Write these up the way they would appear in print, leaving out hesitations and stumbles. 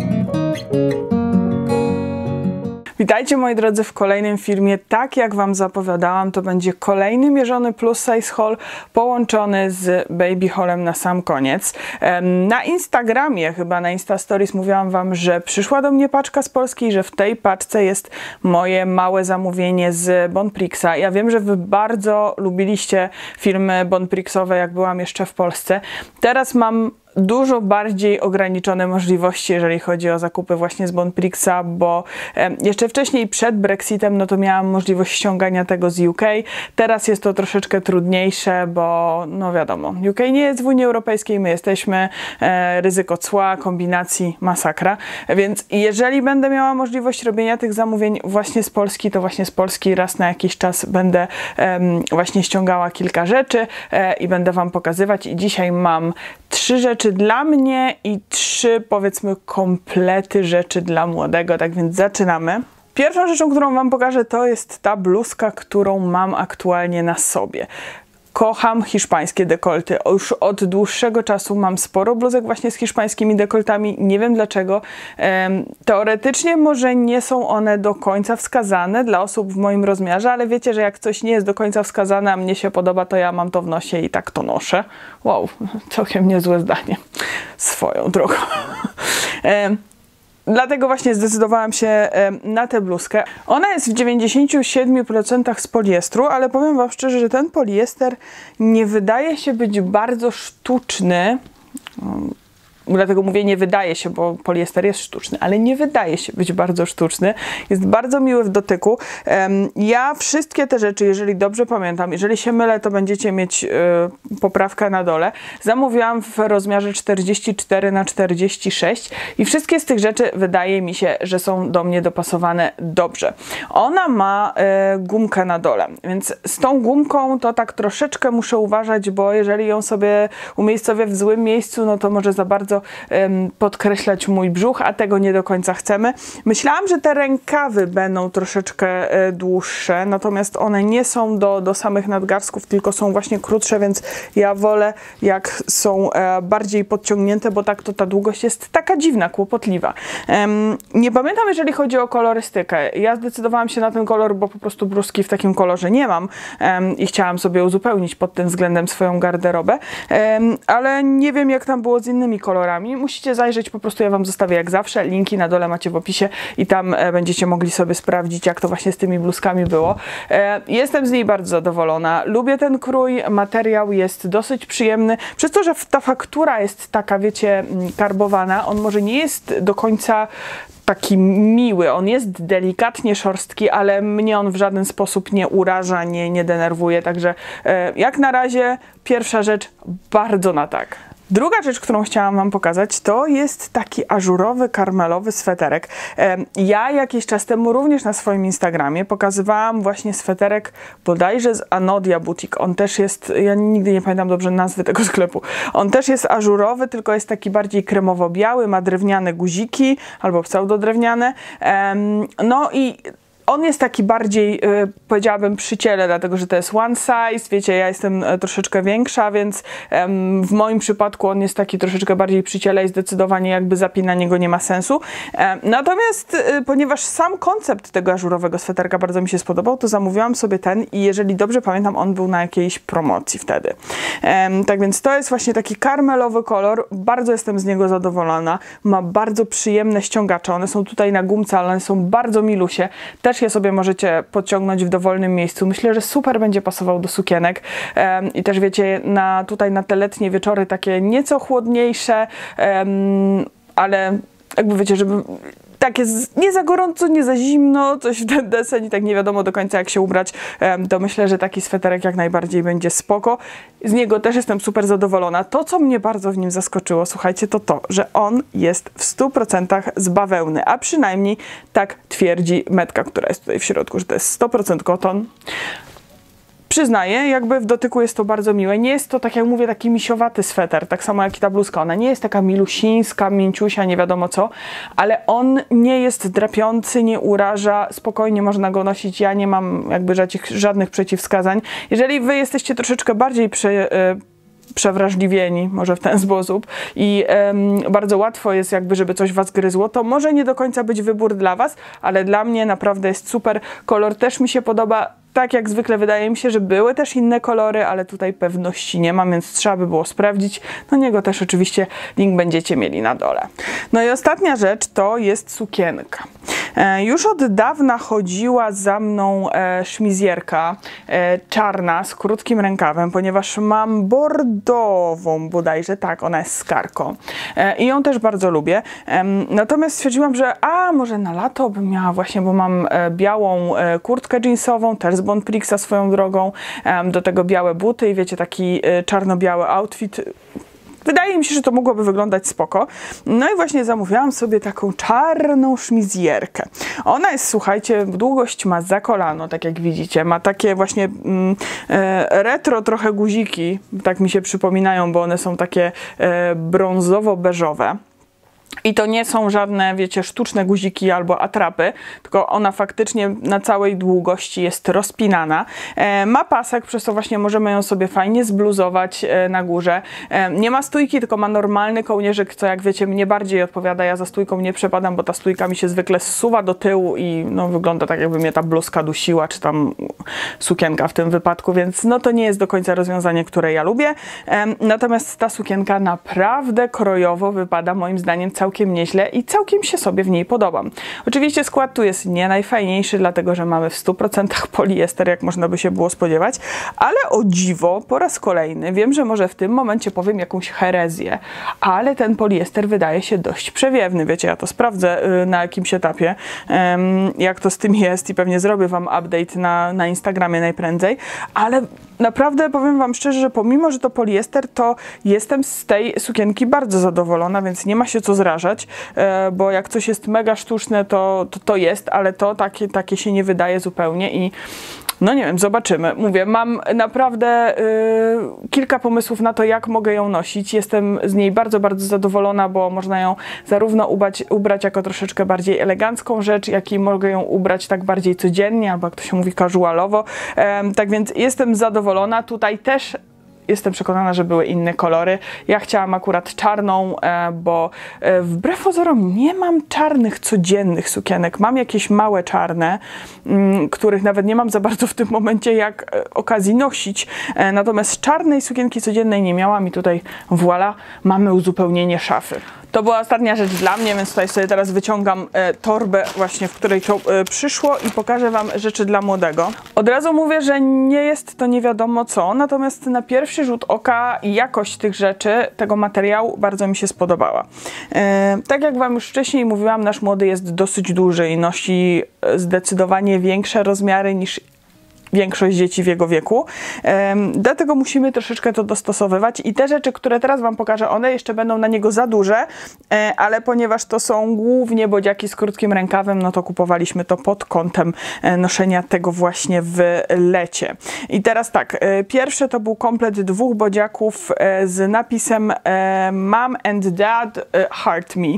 Witajcie moi drodzy w kolejnym filmie. Tak jak Wam zapowiadałam, to będzie kolejny mierzony plus size haul połączony z baby haulem na sam koniec. Na Instagramie, chyba na Insta Stories mówiłam Wam, że przyszła do mnie paczka z Polski i że w tej paczce jest moje małe zamówienie z Bonprixa. Ja wiem, że Wy bardzo lubiliście filmy Bonprixowe, jak byłam jeszcze w Polsce. Teraz mam dużo bardziej ograniczone możliwości, jeżeli chodzi o zakupy właśnie z Bonprixa, bo jeszcze wcześniej przed Brexitem, no to miałam możliwość ściągania tego z UK. Teraz jest to troszeczkę trudniejsze, bo no wiadomo, UK nie jest w Unii Europejskiej, my jesteśmy, ryzyko cła, kombinacji, masakra. Więc jeżeli będę miała możliwość robienia tych zamówień właśnie z Polski, to właśnie z Polski raz na jakiś czas będę właśnie ściągała kilka rzeczy i będę Wam pokazywać. I dzisiaj mam 3 rzeczy dla mnie i 3, powiedzmy, komplety rzeczy dla młodego, tak więc zaczynamy. Pierwszą rzeczą, którą Wam pokażę, to jest ta bluzka, którą mam aktualnie na sobie. Kocham hiszpańskie dekolty. Już od dłuższego czasu mam sporo bluzek właśnie z hiszpańskimi dekoltami. Nie wiem dlaczego. Teoretycznie może nie są one do końca wskazane dla osób w moim rozmiarze, ale wiecie, że jak coś nie jest do końca wskazane, a mnie się podoba, to ja mam to w nosie i tak to noszę. Wow, całkiem niezłe zdanie. Swoją drogą. Dlatego właśnie zdecydowałam się na tę bluzkę. Ona jest w 97% z poliestru, ale powiem Wam szczerze, że ten poliester nie wydaje się być bardzo sztuczny. Dlatego mówię nie wydaje się, bo poliester jest sztuczny, ale nie wydaje się być bardzo sztuczny. Jest bardzo miły w dotyku. Ja wszystkie te rzeczy, jeżeli dobrze pamiętam, jeżeli się mylę, to będziecie mieć poprawkę na dole. Zamówiłam w rozmiarze 44×46 i wszystkie z tych rzeczy wydaje mi się, że są do mnie dopasowane dobrze. Ona ma gumkę na dole, więc z tą gumką to tak troszeczkę muszę uważać, bo jeżeli ją sobie umiejscowię w złym miejscu, no to może za bardzo podkreślać mój brzuch, a tego nie do końca chcemy. Myślałam, że te rękawy będą troszeczkę dłuższe, natomiast one nie są do samych nadgarstków, tylko są właśnie krótsze, więc ja wolę, jak są bardziej podciągnięte, bo tak to ta długość jest taka dziwna, kłopotliwa. Nie pamiętam, jeżeli chodzi o kolorystykę. Ja zdecydowałam się na ten kolor, bo po prostu bluzki w takim kolorze nie mam i chciałam sobie uzupełnić pod tym względem swoją garderobę, ale nie wiem, jak tam było z innymi kolorami. Musicie zajrzeć, po prostu ja Wam zostawię jak zawsze. Linki na dole macie w opisie i tam będziecie mogli sobie sprawdzić, jak to właśnie z tymi bluzkami było. Jestem z niej bardzo zadowolona. Lubię ten krój, materiał jest dosyć przyjemny. Przez to, że ta faktura jest taka, wiecie, karbowana, on może nie jest do końca taki miły. On jest delikatnie szorstki, ale mnie on w żaden sposób nie uraża, nie denerwuje. Także jak na razie pierwsza rzecz bardzo na tak. Druga rzecz, którą chciałam Wam pokazać, to jest taki ażurowy, karmelowy sweterek. Ja jakiś czas temu również na swoim Instagramie pokazywałam właśnie sweterek bodajże z Anodia Boutique. On też jest, ja nigdy nie pamiętam dobrze nazwy tego sklepu. On też jest ażurowy, tylko jest taki bardziej kremowo-biały, ma drewniane guziki albo pseudodrewniane. No i on jest taki bardziej, powiedziałabym, przy ciele, dlatego że to jest one size, wiecie, ja jestem troszeczkę większa, więc w moim przypadku on jest taki troszeczkę bardziej przy ciele i zdecydowanie jakby zapinanie go nie ma sensu. Natomiast ponieważ sam koncept tego ażurowego sweterka bardzo mi się spodobał, to zamówiłam sobie ten i jeżeli dobrze pamiętam, on był na jakiejś promocji wtedy. Tak więc to jest właśnie taki karmelowy kolor, bardzo jestem z niego zadowolona, ma bardzo przyjemne ściągacze, one są tutaj na gumce, ale one są bardzo milusie. Też je sobie możecie podciągnąć w dowolnym miejscu. Myślę, że super będzie pasował do sukienek. I też wiecie, tutaj na te letnie wieczory takie nieco chłodniejsze, ale jakby wiecie, żeby tak jest nie za gorąco, nie za zimno, coś w ten deseń i tak nie wiadomo do końca jak się ubrać, to myślę, że taki sweterek jak najbardziej będzie spoko. Z niego też jestem super zadowolona. To, co mnie bardzo w nim zaskoczyło, słuchajcie, to, że on jest w 100% z bawełny, a przynajmniej tak twierdzi metka, która jest tutaj w środku, że to jest 100% koton. Przyznaję, jakby w dotyku jest to bardzo miłe. Nie jest to, tak jak mówię, taki misiowaty sweter, tak samo jak i ta bluzka. Ona nie jest taka milusińska, mięciusia, nie wiadomo co, ale on nie jest drapiący, nie uraża, spokojnie można go nosić. Ja nie mam jakby żadnych przeciwwskazań. Jeżeli wy jesteście troszeczkę bardziej przewrażliwieni, może w ten sposób i bardzo łatwo jest jakby, żeby coś was gryzło, to może nie do końca być wybór dla was, ale dla mnie naprawdę jest super. Kolor też mi się podoba. Tak jak zwykle wydaje mi się, że były też inne kolory, ale tutaj pewności nie mam, więc trzeba by było sprawdzić. Do niego też oczywiście link będziecie mieli na dole. No i ostatnia rzecz to jest sukienka. Już od dawna chodziła za mną szmizjerka czarna z krótkim rękawem, ponieważ mam bordową bodajże, tak, ona jest z karką i ją też bardzo lubię. Natomiast stwierdziłam, że może na lato bym miała właśnie, bo mam białą kurtkę jeansową, też z Bonprixa swoją drogą, do tego białe buty i wiecie, taki czarno-biały outfit. Wydaje mi się, że to mogłoby wyglądać spoko. No i właśnie zamówiłam sobie taką czarną szmizjerkę. Ona jest, słuchajcie, długość ma za kolano, tak jak widzicie. Ma takie właśnie retro trochę guziki, tak mi się przypominają, bo one są takie brązowo-beżowe. I to nie są żadne, wiecie, sztuczne guziki albo atrapy, tylko ona faktycznie na całej długości jest rozpinana. Ma pasek, przez to właśnie możemy ją sobie fajnie zbluzować na górze. Nie ma stójki, tylko ma normalny kołnierzyk, co jak wiecie mnie bardziej odpowiada. Ja za stójką nie przepadam, bo ta stójka mi się zwykle zsuwa do tyłu i no, wygląda tak, jakby mnie ta bluzka dusiła, czy tam sukienka w tym wypadku, więc no to nie jest do końca rozwiązanie, które ja lubię. Natomiast ta sukienka naprawdę krojowo wypada moim zdaniem całkiem nieźle i całkiem się sobie w niej podobam. Oczywiście skład tu jest nie najfajniejszy, dlatego że mamy w 100% poliester, jak można by się było spodziewać, ale o dziwo, po raz kolejny, wiem, że może w tym momencie powiem jakąś herezję, ale ten poliester wydaje się dość przewiewny. Wiecie, ja to sprawdzę na jakimś etapie, jak to z tym jest i pewnie zrobię wam update na Instagramie najprędzej, ale naprawdę powiem wam szczerze, że pomimo, że to poliester, to jestem z tej sukienki bardzo zadowolona, więc nie ma się co zrażać, bo jak coś jest mega sztuczne, to jest, ale to takie się nie wydaje zupełnie i no nie wiem, zobaczymy. Mówię, mam naprawdę kilka pomysłów na to, jak mogę ją nosić. Jestem z niej bardzo, bardzo zadowolona, bo można ją zarówno ubrać jako troszeczkę bardziej elegancką rzecz, jak i mogę ją ubrać tak bardziej codziennie, albo jak to się mówi, casualowo. Tak więc jestem zadowolona. Tutaj też jestem przekonana, że były inne kolory. Ja chciałam akurat czarną, bo wbrew pozorom nie mam czarnych, codziennych sukienek. Mam jakieś małe czarne, których nawet nie mam za bardzo w tym momencie jak okazji nosić. Natomiast czarnej sukienki codziennej nie miałam i tutaj voilà, mamy uzupełnienie szafy. To była ostatnia rzecz dla mnie, więc tutaj sobie teraz wyciągam torbę właśnie, w której to przyszło i pokażę wam rzeczy dla młodego. Od razu mówię, że nie jest to nie wiadomo co, natomiast na pierwszy rzut oka jakość tych rzeczy, tego materiału bardzo mi się spodobała. Tak jak wam już wcześniej mówiłam, nasz młody jest dosyć duży i nosi zdecydowanie większe rozmiary niż większość dzieci w jego wieku. Dlatego musimy troszeczkę to dostosowywać i te rzeczy, które teraz wam pokażę, one jeszcze będą na niego za duże, ale ponieważ to są głównie bodziaki z krótkim rękawem, no to kupowaliśmy to pod kątem noszenia tego właśnie w lecie. I teraz tak, pierwsze to był komplet 2 bodziaków z napisem Mom and Dad Heart Me.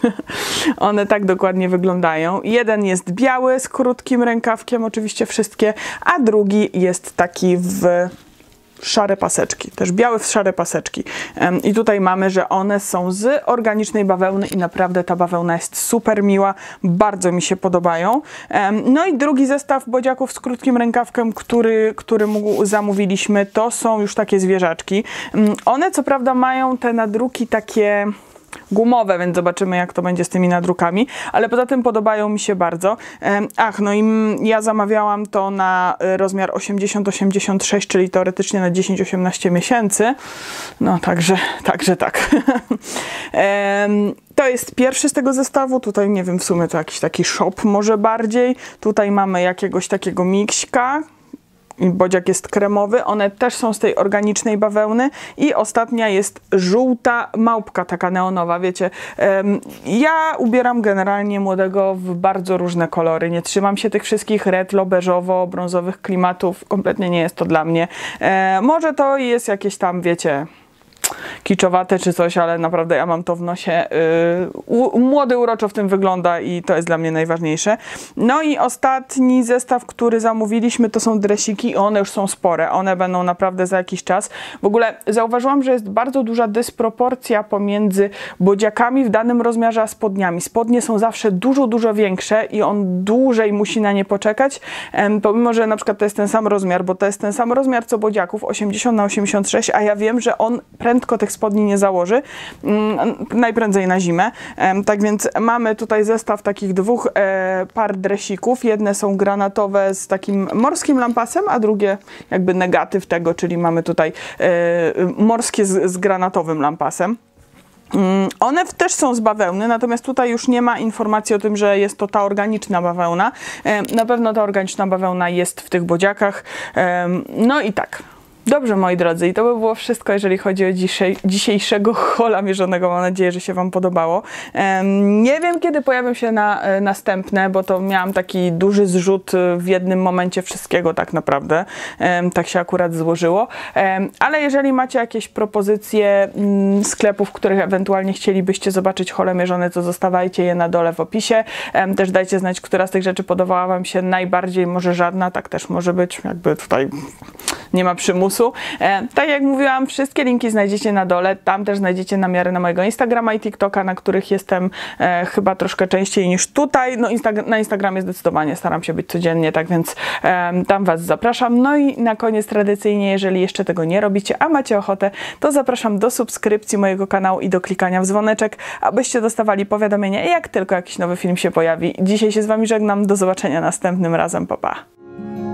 One tak dokładnie wyglądają. Jeden jest biały z krótkim rękawkiem, oczywiście wszystkie, a drugi jest taki w szare paseczki, też biały w szare paseczki. I tutaj mamy, że one są z organicznej bawełny i naprawdę ta bawełna jest super miła, bardzo mi się podobają. No i drugi zestaw bodziaków z krótkim rękawkiem, który zamówiliśmy, to są już takie zwierzaczki. One co prawda mają te nadruki takie gumowe, więc zobaczymy, jak to będzie z tymi nadrukami, ale poza tym podobają mi się bardzo. No i ja zamawiałam to na rozmiar 80-86, czyli teoretycznie na 10-18 miesięcy. No, także tak. To jest pierwszy z tego zestawu. Tutaj nie wiem, w sumie to jakiś taki shop może bardziej. Tutaj mamy jakiegoś takiego mikśka. I bodziak jest kremowy, one też są z tej organicznej bawełny i ostatnia jest żółta małpka, taka neonowa, wiecie. Ja ubieram generalnie młodego w bardzo różne kolory, nie trzymam się tych wszystkich retro, beżowo, brązowych klimatów, kompletnie nie jest to dla mnie. Może to jest jakieś tam, wiecie, kiczowate czy coś, ale naprawdę ja mam to w nosie. Młody uroczo w tym wygląda i to jest dla mnie najważniejsze. No i ostatni zestaw, który zamówiliśmy, to są dresiki. One już są spore. One będą naprawdę za jakiś czas. W ogóle zauważyłam, że jest bardzo duża dysproporcja pomiędzy bodziakami w danym rozmiarze a spodniami. Spodnie są zawsze dużo większe i on dłużej musi na nie poczekać, pomimo, że na przykład to jest ten sam rozmiar, bo to jest ten sam rozmiar co bodziaków, 80 na 86, a ja wiem, że on prędko tych spodni nie założy, najprędzej na zimę. Tak więc mamy tutaj zestaw takich dwóch par dresików. Jedne są granatowe z takim morskim lampasem, a drugie jakby negatyw tego, czyli mamy tutaj morskie z granatowym lampasem. One też są z bawełny, natomiast tutaj już nie ma informacji o tym, że jest to ta organiczna bawełna. Na pewno ta organiczna bawełna jest w tych bodziakach. No i tak. Dobrze, moi drodzy, i to by było wszystko, jeżeli chodzi o dzisiejszego haula mierzonego. Mam nadzieję, że się Wam podobało. Nie wiem, kiedy pojawią się następne, bo to miałam taki duży zrzut w jednym momencie wszystkiego tak naprawdę. Tak się akurat złożyło. Ale jeżeli macie jakieś propozycje sklepów, w których ewentualnie chcielibyście zobaczyć haule mierzone, to zostawiajcie je na dole w opisie. Też dajcie znać, która z tych rzeczy podobała Wam się najbardziej, może żadna, tak też może być. Jakby tutaj nie ma przymusu. Tak jak mówiłam, wszystkie linki znajdziecie na dole. Tam też znajdziecie namiary na mojego Instagrama i TikToka, na których jestem chyba troszkę częściej niż tutaj. No na Instagramie zdecydowanie staram się być codziennie, tak więc tam Was zapraszam. No i na koniec tradycyjnie, jeżeli jeszcze tego nie robicie, a macie ochotę, to zapraszam do subskrypcji mojego kanału i do klikania w dzwoneczek, abyście dostawali powiadomienia, jak tylko jakiś nowy film się pojawi. Dzisiaj się z Wami żegnam. Do zobaczenia następnym razem. Pa, pa.